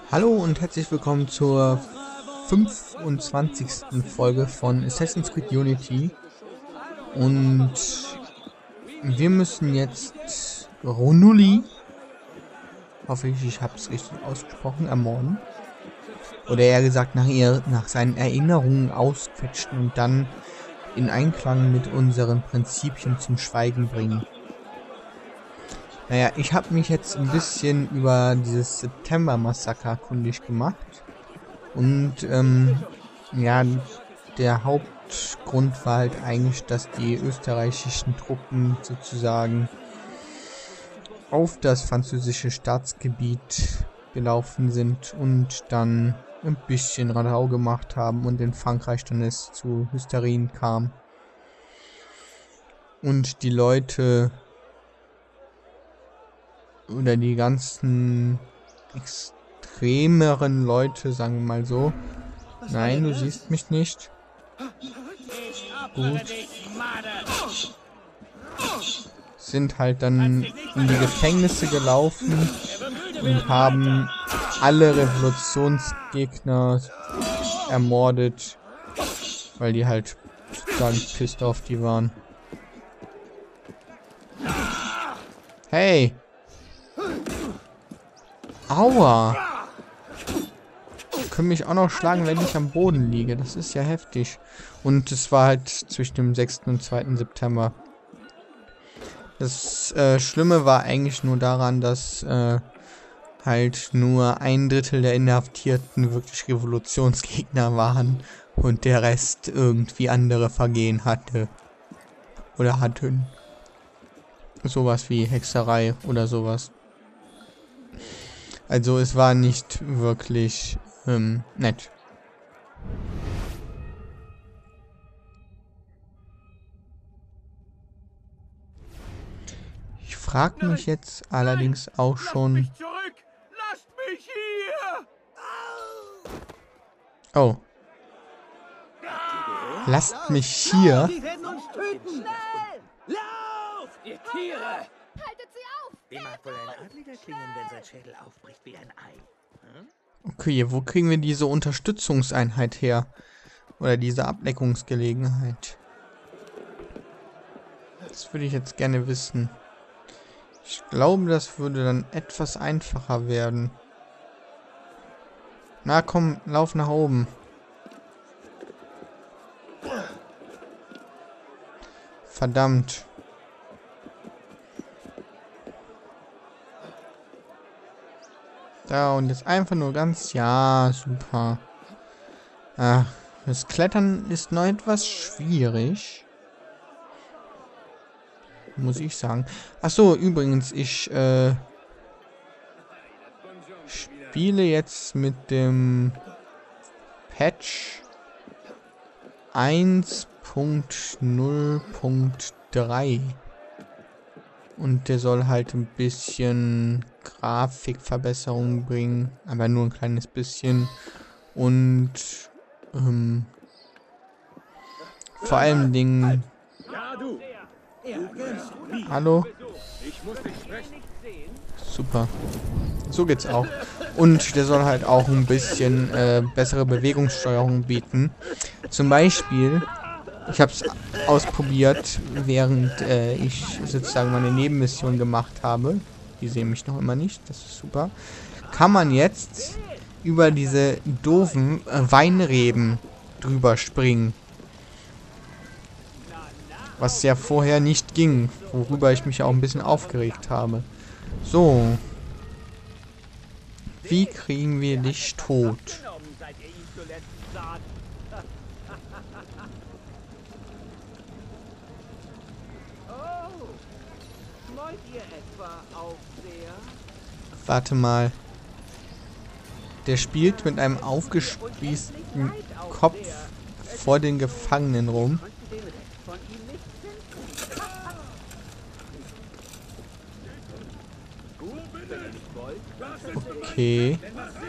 Hallo und herzlich willkommen zur 25. Folge von Assassin's Creed Unity. Und wir müssen jetzt Rhonuly, hoffe ich habe es richtig ausgesprochen, ermorden. Oder eher gesagt nach seinen Erinnerungen ausquetschen und dann in Einklang mit unseren Prinzipien zum Schweigen bringen. Naja, ich habe mich jetzt ein bisschen über dieses September-Massaker kundig gemacht. Und ja, der Hauptgrund war halt eigentlich, dass die österreichischen Truppen sozusagen auf das französische Staatsgebiet gelaufen sind und dann ein bisschen Radau gemacht haben und in Frankreich dann es zu Hysterien kam. Und die Leute oder die ganzen extremeren Leute, sagen wir mal so. Nein, du siehst mich nicht. Gut. Sind halt dann in die Gefängnisse gelaufen und haben alle Revolutionsgegner ermordet, weil die halt total pisst auf die waren. Hey! Aua! Können mich auch noch schlagen, wenn ich am Boden liege. Das ist ja heftig. Und es war halt zwischen dem 6. und 2. September. Das Schlimme war eigentlich nur daran, dass halt nur 1/3 der Inhaftierten wirklich Revolutionsgegner waren und der Rest irgendwie andere Vergehen hatte. Oder hatten. Sowas wie Hexerei oder sowas. Also es war nicht wirklich nett. Ich frage mich jetzt allerdings auch schon... Oh. Lasst mich hier? Die werden uns töten! Schnell! Lauf! Ihr Tiere! Haltet sie auf! Wie mag wohl ein Adliger klingen, wenn sein Schädel aufbricht wie ein Ei? Hm? Okay, wo kriegen wir diese Unterstützungseinheit her? Oder diese Ableckungsgelegenheit? Das würde ich jetzt gerne wissen. Ich glaube, das würde dann etwas einfacher werden. Na komm, lauf nach oben. Verdammt. Da und jetzt einfach nur ganz... Ja, super. Ach, das Klettern ist noch etwas schwierig. Muss ich sagen. Achso, übrigens, ich spiele jetzt mit dem Patch 1.0.3. Und der soll halt ein bisschen Grafikverbesserung bringen. Aber nur ein kleines bisschen. Und vor allen Dingen... Hallo? Super. So geht's auch. Und der soll halt auch ein bisschen bessere Bewegungssteuerung bieten. Zum Beispiel, ich habe es ausprobiert, während ich sozusagen meine Nebenmission gemacht habe. Die sehen mich noch immer nicht, das ist super. Kann man jetzt über diese doofen Weinreben drüber springen. Was ja vorher nicht ging, worüber ich mich auch ein bisschen aufgeregt habe. So. Wie kriegen wir dich tot? Warte mal. Der spielt mit einem aufgespießten Kopf vor den Gefangenen rum. Okay.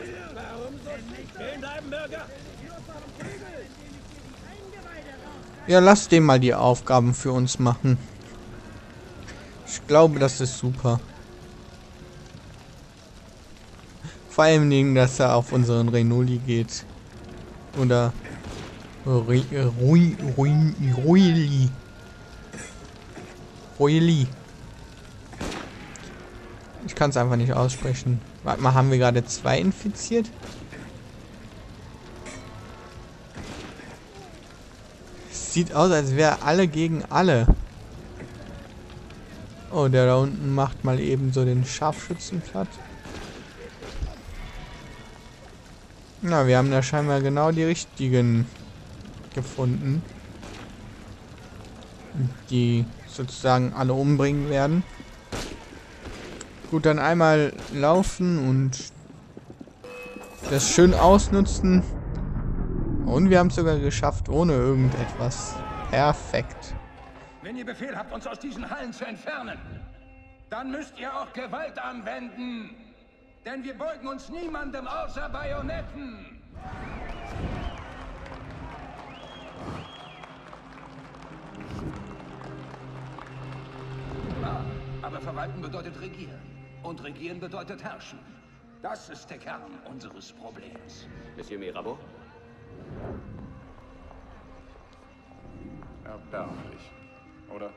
Ja, lass den mal die Aufgaben für uns machen. Ich glaube, das ist super. Vor allem Dingen, dass er auf unseren Renoli geht. Oder Roili. Ich kann es einfach nicht aussprechen. Warte mal, haben wir gerade 2 infiziert? Sieht aus, als wäre alle gegen alle. Oh, der da unten macht mal eben so den Scharfschützen platt. Na, wir haben da scheinbar genau die richtigen gefunden. Die sozusagen alle umbringen werden. Gut, dann einmal laufen und das schön ausnutzen. Und wir haben es sogar geschafft, ohne irgendetwas. Perfekt. Wenn ihr Befehl habt, uns aus diesen Hallen zu entfernen, dann müsst ihr auch Gewalt anwenden. Denn wir beugen uns niemandem außer Bajonetten. Aber verwalten bedeutet regieren. Und regieren bedeutet herrschen. Das ist der Kern unseres Problems. Monsieur Mirabeau? Erbärmlich, oder?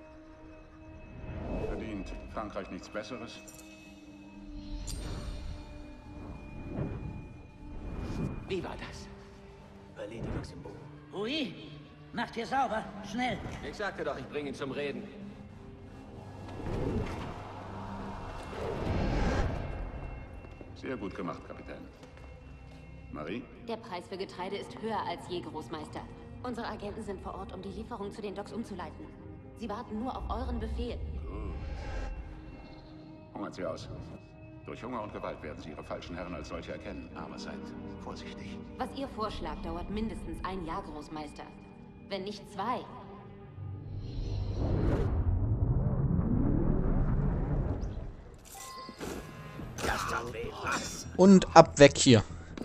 Verdient Frankreich nichts Besseres? Wie war das? Palais de Luxembourg. Oui, macht ihr sauber, schnell. Ich sagte doch, ich bringe ihn zum Reden. Sehr gut gemacht, Kapitän. Marie? Der Preis für Getreide ist höher als je, Großmeister. Unsere Agenten sind vor Ort, um die Lieferung zu den Docks umzuleiten. Sie warten nur auf euren Befehl. Hungert sie aus. Durch Hunger und Gewalt werden sie ihre falschen Herren als solche erkennen. Aber seid vorsichtig. Was ihr vorschlagt, dauert mindestens 1 Jahr, Großmeister. Wenn nicht 2. Und ab weg hier.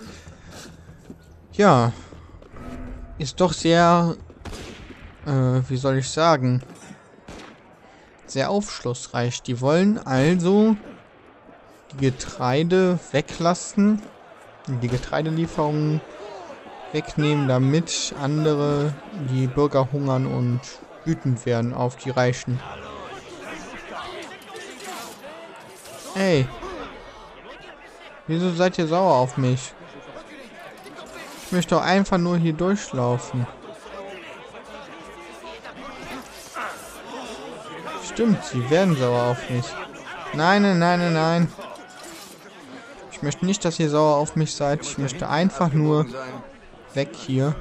Ja. Ist doch sehr, wie soll ich sagen, sehr aufschlussreich. Die wollen also die Getreide weglassen, die Getreidelieferungen wegnehmen, damit andere, die Bürger hungern und wütend werden auf die Reichen. Ey. Wieso seid ihr sauer auf mich? Ich möchte doch einfach nur hier durchlaufen. Stimmt, sie werden sauer auf mich. Nein, nein, nein, nein, nein. Ich möchte nicht, dass ihr sauer auf mich seid. Ich möchte einfach nur weg hier.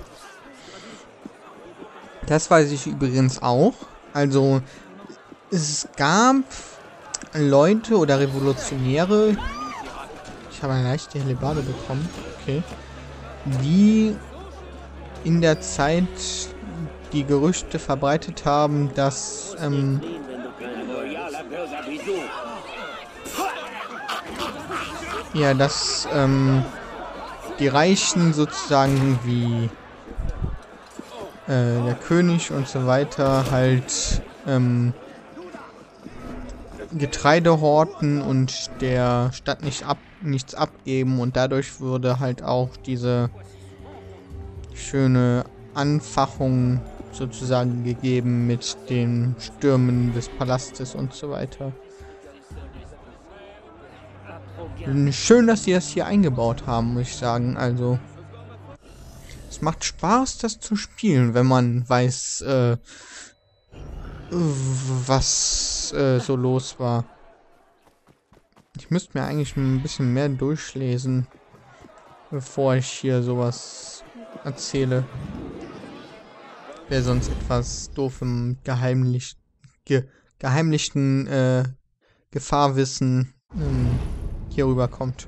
Das weiß ich übrigens auch. Also, es gab Leute oder Revolutionäre. Ich habe eine leichte Hellebarde bekommen. Okay. Die in der Zeit die Gerüchte verbreitet haben, dass ja, dass die Reichen sozusagen wie der König und so weiter halt Getreide horten und der Stadt nichts abgeben, und dadurch würde halt auch diese schöne Anfachung sozusagen gegeben mit den Stürmen des Palastes und so weiter. Schön, dass sie das hier eingebaut haben, muss ich sagen. Also, es macht Spaß, das zu spielen, wenn man weiß, was so los war. Ich müsste mir eigentlich ein bisschen mehr durchlesen, bevor ich hier sowas erzähle. Wäre sonst etwas doof im geheimlichen Gefahrwissen hier rüberkommt.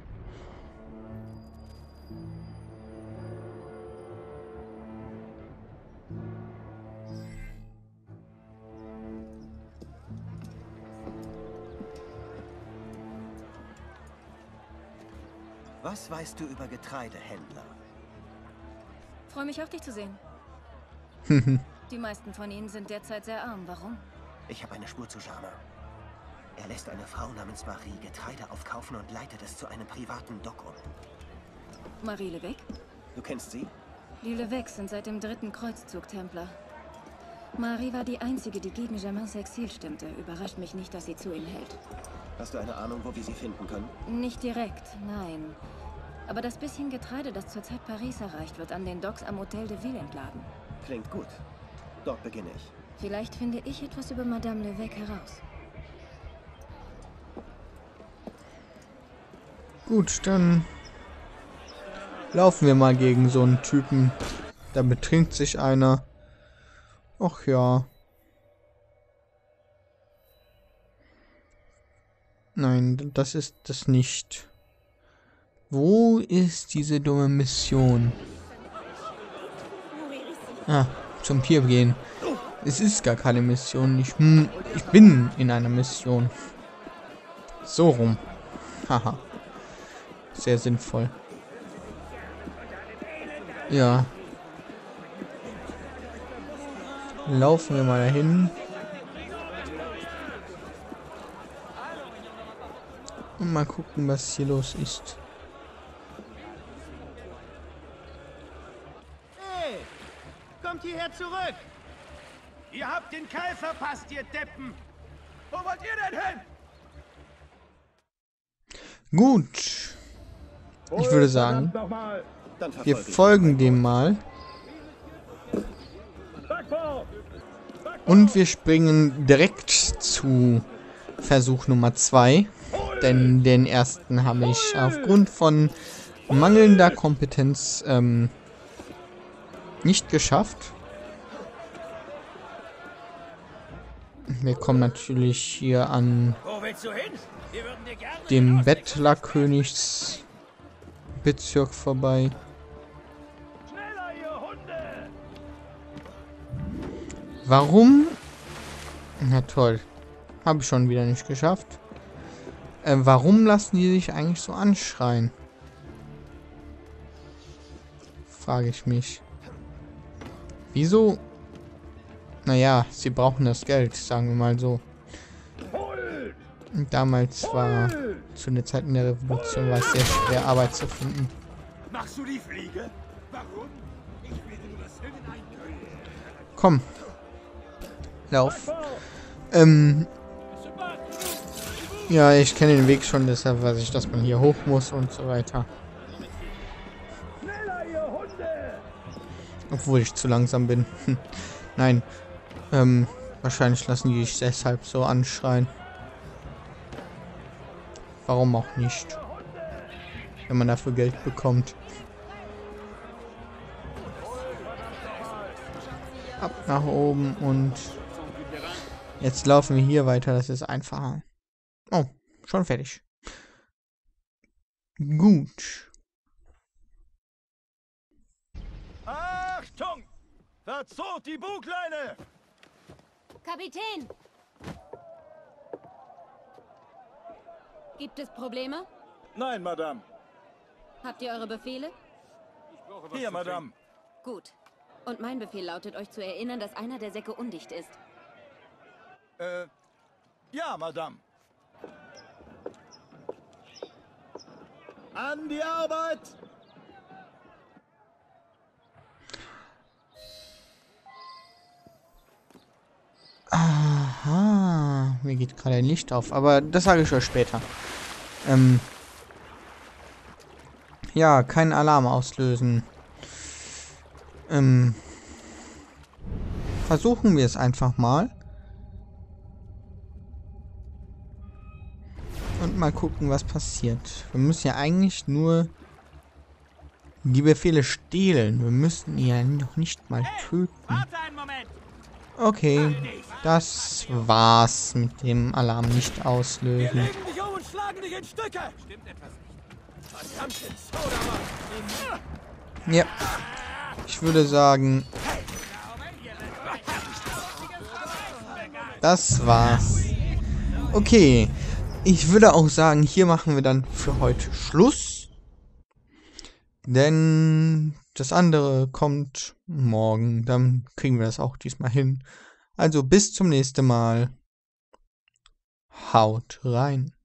Was weißt du über Getreidehändler? Freue mich auch, dich zu sehen. Die meisten von ihnen sind derzeit sehr arm. Warum? Ich habe eine Spur zu Jana. Er lässt eine Frau namens Marie Getreide aufkaufen und leitet es zu einem privaten Dock um. Marie Levesque? Du kennst sie? Die Levesques sind seit dem 3. Kreuzzug Templer. Marie war die Einzige, die gegen Germains Exil stimmte. Überrascht mich nicht, dass sie zu ihm hält. Hast du eine Ahnung, wo wir sie finden können? Nicht direkt, nein. Aber das bisschen Getreide, das zurzeit Paris erreicht, wird an den Docks am Hotel de Ville entladen. Klingt gut. Dort beginne ich. Vielleicht finde ich etwas über Madame Levesque heraus. Gut, dann laufen wir mal gegen so einen Typen. Da betrinkt sich einer. Ach ja. Nein, das ist das nicht. Wo ist diese dumme Mission? Ah, zum Pier gehen. Es ist gar keine Mission. Ich bin in einer Mission. So rum. Haha. Sehr sinnvoll. Ja. Laufen wir mal dahin. Und mal gucken, was hier los ist. Hey, kommt hierher zurück! Ihr habt den Keil verpasst, ihr Deppen! Wo wollt ihr denn hin? Gut. Ich würde sagen, Dann wir folgen dem mal. Und wir springen direkt zu Versuch Nummer 2. Denn den ersten habe ich aufgrund von mangelnder Kompetenz nicht geschafft. Wir kommen natürlich hier an Wo willst du hin? Wir würden dir gerne dem Bettlerkönigsbezirk vorbei. schneller, ihr Hunde! Warum? Na toll. Habe ich schon wieder nicht geschafft. Warum lassen die sich eigentlich so anschreien? Frage ich mich. Wieso? Naja, sie brauchen das Geld, sagen wir mal so. Damals war, zu den Zeiten der Revolution, war es sehr schwer, Arbeit zu finden. Machst du die Fliege? Warum? Ich will nur das hineinkönnen. Komm. Lauf. Ja, ich kenne den Weg schon, deshalb weiß ich, dass man hier hoch muss und so weiter. Schneller, ihr Hunde! Obwohl ich zu langsam bin. Nein. Wahrscheinlich lassen die sich deshalb so anschreien. Warum auch nicht? Wenn man dafür Geld bekommt. Ab nach oben und jetzt laufen wir hier weiter, das ist einfacher. Oh, schon fertig. Gut. Achtung! Verzog die Bugleine! Kapitän! Gibt es Probleme? Nein, Madame. Habt ihr eure Befehle? Hier, Madame. Gut. Und mein Befehl lautet, euch zu erinnern, dass einer der Säcke undicht ist. Ja, Madame. An die Arbeit! Aha, mir geht gerade ein Licht auf, aber das sage ich euch später. Ja, keinen Alarm auslösen. Versuchen wir es einfach mal. Und mal gucken, was passiert. Wir müssen ja eigentlich nur die Befehle stehlen. Wir müssen ihn ja noch nicht mal töten. Warte einen Moment! Okay, das war's mit dem Alarm nicht auslösen. Legen dich um und schlagen dich in Stücke! Stimmt etwas nicht. Verdammte Sodamann! Ja, ich würde sagen, das war's. Okay, ich würde auch sagen, hier machen wir dann für heute Schluss. Denn das andere kommt morgen, dann kriegen wir das auch diesmal hin. Also bis zum nächsten Mal. Haut rein.